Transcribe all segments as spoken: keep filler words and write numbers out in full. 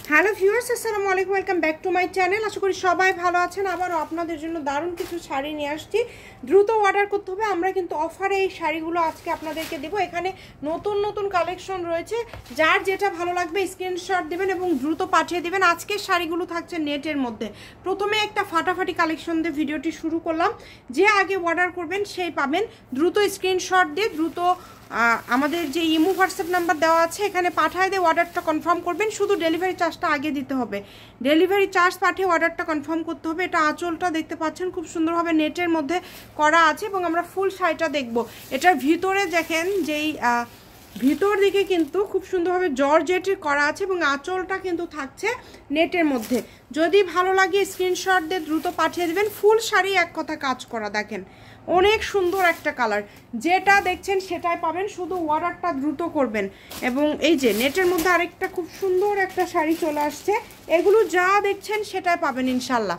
Hello viewers, আসসালামু আলাইকুম, welcome back to my channel. আশা করি সবাই ভালো আছেন। আবারও আপনাদের জন্য দারুণ কিছু শাড়ি নিয়ে আসছি, দ্রুত অর্ডার করতে হবে। আমরা কিন্তু অফারে এই শাড়িগুলো আজকে আপনাদেরকে দেবো। এখানে নতুন নতুন কালেকশন রয়েছে, যার যেটা ভালো লাগবে স্ক্রিনশট দেবেন এবং দ্রুত পাঠিয়ে দেবেন। আজকের শাড়িগুলো থাকছে নেটের মধ্যে। প্রথমে একটা ফাটাফাটি কালেকশন দিয়ে ভিডিওটি শুরু করলাম। যে আগে অর্ডার করবেন সেই পাবেন। দ্রুত স্ক্রিনশট দিয়ে দ্রুত আমাদের যে ইমো হোয়াটসঅ্যাপ নাম্বার দেওয়া আছে এখানে পাঠিয়ে দিয়ে অর্ডারটা কনফার্ম করবেন। শুধু ডেলিভারি চার্জটা আগে দিতে হবে। ডেলিভারি চার্জ পাঠিয়ে অর্ডারটা কনফার্ম করতে হবে। এটা আঁচলটা দেখতে পাচ্ছেন খুব সুন্দরভাবে নেটের মধ্যে করা আছে এবং আমরা ফুল শাড়িটা দেখব। এটার ভিতরে দেখেন যেই ভিতর দিকে কিন্তু খুব সুন্দরভাবে জর্জেটের করা আছে এবং আঁচলটা কিন্তু থাকছে নেটের মধ্যে। যদি ভালো লাগে স্ক্রিনশট দিয়ে দ্রুত পাঠিয়ে দেবেন। ফুল শাড়ি এক কথা কাজ করা, দেখেন অনেক সুন্দর একটা কালার। যেটা দেখছেন সেটাই পাবেন, শুধু অর্ডারটা দ্রুত করবেন। এবং এই যে নেটের মধ্যে আরেকটা খুব সুন্দর একটা শাড়ি চলে আসছে। এগুলো যা দেখছেন সেটাই পাবেন ইনশাল্লাহ।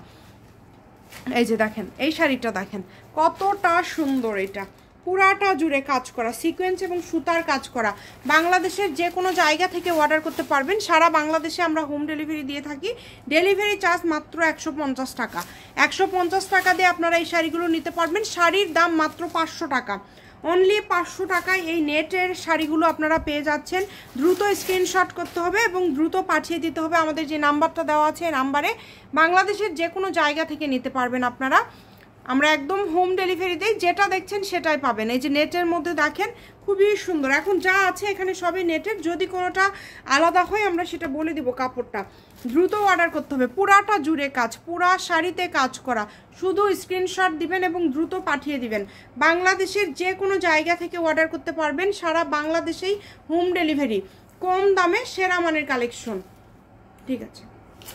এই যে দেখেন এই শাড়িটা দেখেন কতটা সুন্দর। এটা পুরাটা জুড়ে কাজ করা, সিকোয়েন্স এবং সুতার কাজ করা। বাংলাদেশের যে কোনো জায়গা থেকে অর্ডার করতে পারবেন। সারা বাংলাদেশে আমরা হোম ডেলিভারি দিয়ে থাকি। ডেলিভারি চার্জ মাত্র একশো পঞ্চাশ টাকা। একশো পঞ্চাশ টাকা দিয়ে আপনারা এই শাড়িগুলো নিতে পারবেন। শাড়ির দাম মাত্র পাঁচশো টাকা। অনলি পাঁচশো টাকায় এই নেটের শাড়িগুলো আপনারা পেয়ে যাচ্ছেন। দ্রুত স্ক্রিনশট করতে হবে এবং দ্রুত পাঠিয়ে দিতে হবে। আমাদের যে নাম্বারটা দেওয়া আছে এই নাম্বারে বাংলাদেশের যে কোনো জায়গা থেকে নিতে পারবেন আপনারা। আমরা একদম হোম ডেলিভারি দিই। যেটা দেখছেন সেটাই পাবেন। এই যে নেটের মধ্যে দেখেন খুবই সুন্দর। এখন যা আছে এখানে সবই নেটের। যদি কোনোটা আলাদা হয় আমরা সেটা বলে দিব কাপড়টা। দ্রুত অর্ডার করতে হবে। পুরাটা জুড়ে কাজ, পুরা শাড়িতে কাজ করা। শুধু স্ক্রিনশট দিবেন এবং দ্রুত পাঠিয়ে দিবেন। বাংলাদেশের যে কোনো জায়গা থেকে অর্ডার করতে পারবেন। সারা বাংলাদেশেই হোম ডেলিভারি, কম দামে সেরা মানের কালেকশন। ঠিক আছে,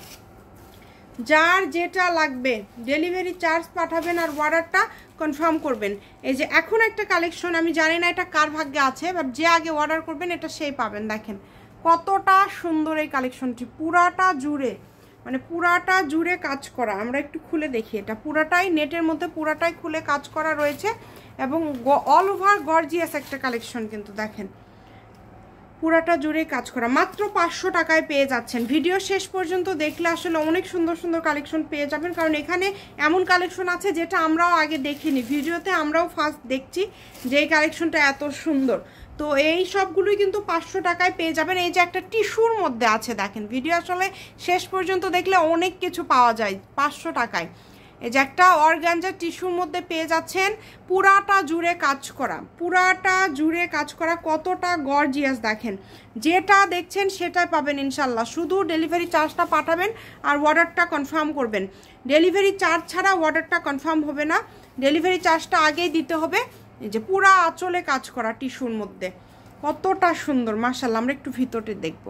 যার যেটা লাগবে ডেলিভারি চার্জ পাঠাবেন আর অর্ডারটা কনফার্ম করবেন। এই যে এখন একটা কালেকশন, আমি জানি না এটা কার ভাগ্যে আছে, বাট যে আগে অর্ডার করবেন এটা সেই পাবেন। দেখেন কতটা সুন্দর এই কালেকশনটি, পুরাটা জুড়ে মানে পুরাটা জুড়ে কাজ করা। আমরা একটু খুলে দেখি। এটা পুরাটাই নেটের মধ্যে পুরাটাই খুলে কাজ করা রয়েছে এবং অল ওভার গর্জিয়াস একটা কালেকশন। কিন্তু দেখেন পুরাটা জুড়ে কাজ করা, মাত্র পাঁচশো টাকায় পেয়ে যাচ্ছেন। ভিডিও শেষ পর্যন্ত দেখলে আসলে অনেক সুন্দর সুন্দর কালেকশন পেয়ে যাবেন, কারণ এখানে এমন কালেকশন আছে যেটা আমরাও আগে দেখিনি। ভিডিওতে আমরাও ফার্স্ট দেখছি যে এই কালেকশনটা এত সুন্দর। তো এই সবগুলোই কিন্তু পাঁচশো টাকায় পেয়ে যাবেন। এই যে একটা টিস্যুর মধ্যে আছে, দেখেন ভিডিও আসলে শেষ পর্যন্ত দেখলে অনেক কিছু পাওয়া যায় পাঁচশো টাকায়। এই যে একটা অর্গানজা টিস্যুর মধ্যে পেয়ে যাচ্ছেন, পুরাটা জুড়ে কাজ করা, পুরাটা জুড়ে কাজ করা। কতটা গর্জিয়াস দেখেন। যেটা দেখছেন সেটাই পাবেন ইনশাল্লাহ। শুধু ডেলিভারি চার্জটা পাঠাবেন আর অর্ডারটা কনফার্ম করবেন। ডেলিভারি চার্জ ছাড়া অর্ডারটা কনফার্ম হবে না, ডেলিভারি চার্জটা আগেই দিতে হবে। এই যে পুরা আঁচলে কাজ করা টিস্যুর মধ্যে কতটা সুন্দর মাশাআল্লাহ। আমরা একটু ভিতরে দেখব।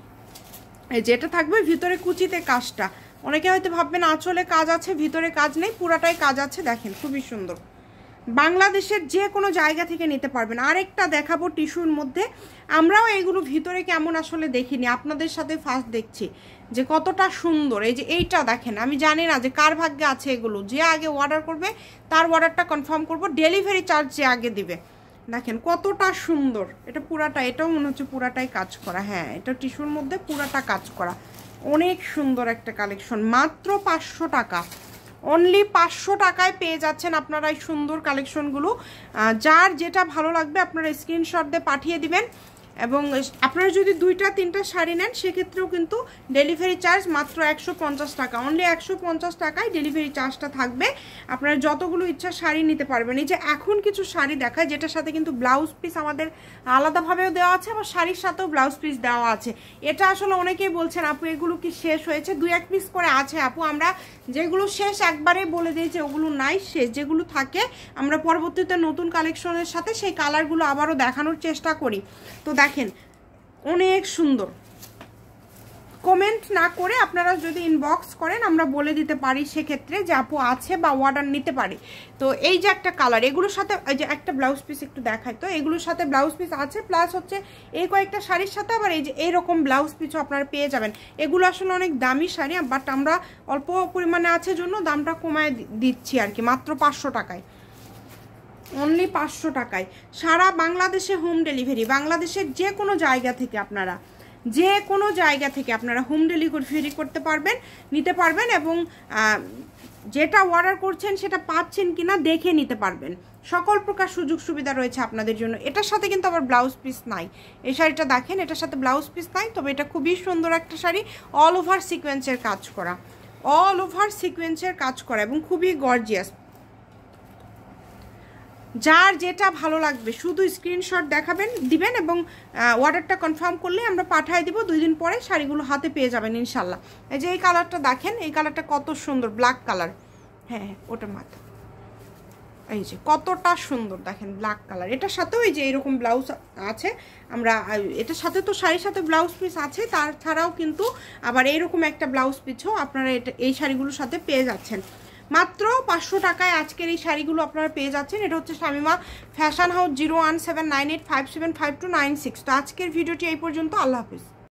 এই যেটা থাকবে ভিতরে কুচিতে কাজটা। অনেকে হয়তো ভাববেন আঁচলে কাজ আছে ভিতরে কাজ নেই, পুরাটাই কাজ আছে। দেখেন খুবই সুন্দর। বাংলাদেশের যে কোনো জায়গা থেকে নিতে পারবেন। আরেকটা দেখাবো টিস্যুর মধ্যে। আমরাও এগুলো ভিতরে কেমন আসলে দেখিনি, আপনাদের সাথে ফার্স্ট দেখছি যে কতটা সুন্দর। এই যে এইটা দেখেন, আমি জানি না যে কার ভাগ্যে আছে এগুলো। যে আগে অর্ডার করবে তার অর্ডারটা কনফার্ম করব। ডেলিভারি চার্জ যে আগে দিবে। দেখেন কতটা সুন্দর। এটা পুরাটা, এটাও মনে হচ্ছে পুরাটাই কাজ করা। হ্যাঁ, এটা টিস্যুর মধ্যে পুরাটা কাজ করা। অনেক সুন্দর একটা কালেকশন, মাত্র পাঁচশো টাকা। অনলি পাঁচশো টাকায় পেয়ে যাচ্ছেন আপনারা এই সুন্দর কালেকশনগুলো। যার যেটা ভালো লাগবে আপনারা স্ক্রিনশট দিয়ে পাঠিয়ে দিবেন। এবং আপনারা যদি দুইটা তিনটা শাড়ি নেন সেক্ষেত্রেও কিন্তু ডেলিভারি চার্জ মাত্র একশো পঞ্চাশ টাকা। অনলি একশো পঞ্চাশ টাকায় ডেলিভারি চার্জটা থাকবে। আপনারা যতগুলো ইচ্ছা শাড়ি নিতে পারবেন। এই যে এখন কিছু শাড়ি দেখায় যেটার সাথে কিন্তু ব্লাউজ পিস আমাদের আলাদাভাবেও দেওয়া আছে, আবার শাড়ির সাথেও ব্লাউজ পিস দেওয়া আছে। এটা আসলে অনেকেই বলছেন আপু এগুলো কি শেষ হয়েছে? দুই এক পিস করে আছে আপু। আমরা যেগুলো শেষ একবারে বলে দিয়েছি, ওগুলো নাই শেষ। যেগুলো থাকে আমরা পরবর্তীতে নতুন কালেকশনের সাথে সেই কালারগুলো আবারও দেখানোর চেষ্টা করি। তো দেখেন অনেক সুন্দর। কমেন্ট না করে আপনারা যদি ইনবক্স করেন আমরা বলে দিতে পারি সেক্ষেত্রে যে আপু আছে বা অর্ডার নিতে পারি। তো এই যে একটা কালার, এগুলোর সাথে এই যে একটা ব্লাউজ পিস একটু দেখায়। তো এগুলোর সাথে ব্লাউজ পিস আছে, প্লাস হচ্ছে এই কয়েকটা শাড়ির সাথে আবার এই যে এইরকম ব্লাউজ পিসও আপনারা পেয়ে যাবেন। এগুলো আসলে অনেক দামি শাড়ি, বাট আমরা অল্প পরিমাণে আছে জন্য দামটা কমায় দিচ্ছি আর কি, মাত্র পাঁচশো টাকায়। অনলি পাঁচশো টাকায় সারা বাংলাদেশে হোম ডেলিভারি। বাংলাদেশের যে কোনো জায়গা থেকে আপনারা যে কোনো জায়গা থেকে আপনারা হোম ডেলিভারি করতে পারবেন, নিতে পারবেন, এবং যেটা অর্ডার করছেন সেটা পাচ্ছেন কিনা দেখে নিতে পারবেন। সকল প্রকার সুযোগ সুবিধা রয়েছে আপনাদের জন্য। এটার সাথে কিন্তু আবার ব্লাউজ পিস নাই। এই শাড়িটা দেখেন, এটার সাথে ব্লাউজ পিস নাই, তবে এটা খুবই সুন্দর একটা শাড়ি, অল ওভার সিকোয়েন্সের কাজ করা, অল ওভার সিকোয়েন্সের কাজ করা এবং খুবই গর্জিয়াস। যার যেটা ভালো লাগবে শুধু স্ক্রিনশট দেখাবেন, দিবেন, এবং অর্ডারটা কনফার্ম করলে আমরা পাঠিয়ে দিব। দুই দিন পরে শাড়িগুলো হাতে পেয়ে যাবেন ইনশাল্লাহ। এই যে এই কালারটা দেখেন, এই কালারটা কত সুন্দর, ব্ল্যাক কালার। হ্যাঁ হ্যাঁ ওটা মাথা, এই যে কতটা সুন্দর দেখেন ব্ল্যাক কালার। এটার সাথেও এই যে এরকম ব্লাউজ আছে, আমরা এটার সাথে তো শাড়ির সাথে ব্লাউজ পিস আছে, তাছাড়াও কিন্তু আবার এইরকম একটা ব্লাউজ পিসও আপনারা এটা এই শাড়িগুলোর সাথে পেয়ে যাচ্ছেন। মাত্র পাঁচশো টাকায় আজকের এই শাড়িগুলো আপনারা পেয়ে যাচ্ছেন। এটা হচ্ছে Shamima fashion house, zero one seven nine eight five seven five two nine six. তো আজকের ভিডিওটি এই পর্যন্ত, আল্লাহ হাফিজ।